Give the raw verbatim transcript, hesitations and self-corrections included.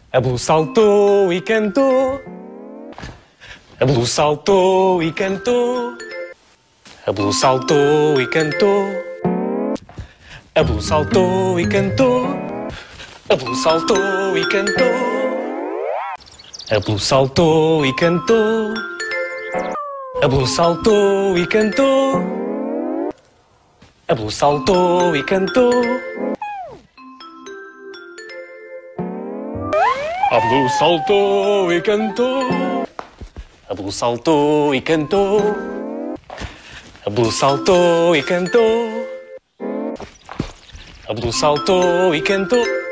A Blue saltou e cantou. A Blue saltou e cantou. A Blue saltou e cantou. A Blue saltou e cantou. A Blue saltou e cantou. A Blue saltou e cantou. A Blue saltou e cantou. A Blue saltou e cantou. A Blue saltou e cantou. A Blue saltou e cantou. A Blue saltou e cantou. A Blue saltou e cantou.